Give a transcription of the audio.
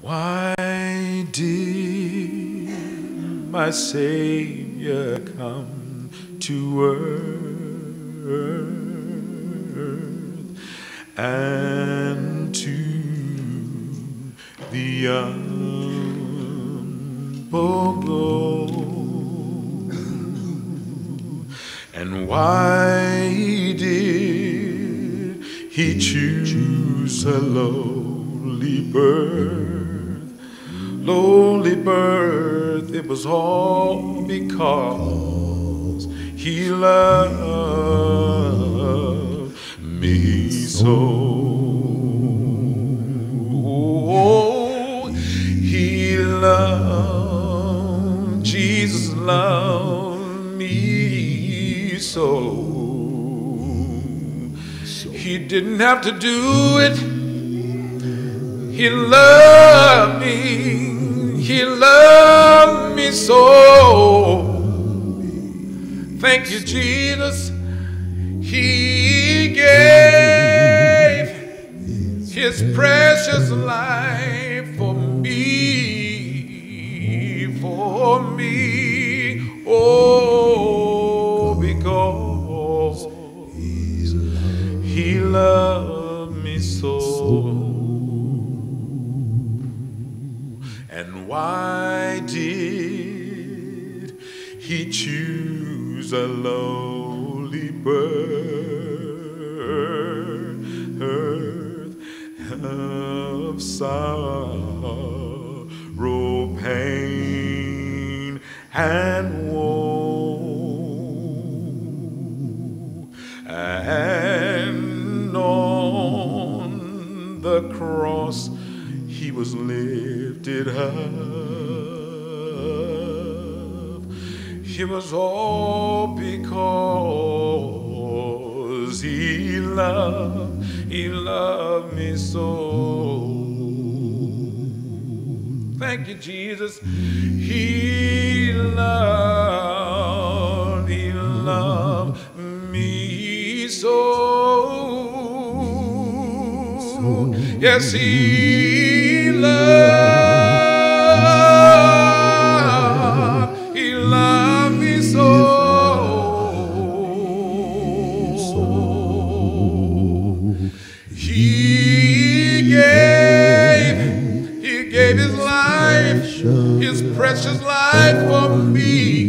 Why did my Savior come to earth and to the humble go? And why did he choose a lowly birth? Lowly birth, it was all because he loved me so. He loved, Jesus loved me so. He didn't have to do it. He loved me. He loved me so. Thank you, Jesus. He gave his precious life for me, for me. Oh, because he loved me so. And why did he choose a lowly birth of sorrow, pain, and woe? And on the cross he was lifted up. It was all because he loved me so. Thank you, Jesus. He loved me so. Yes, he loved me so. He gave his life, his precious life for me.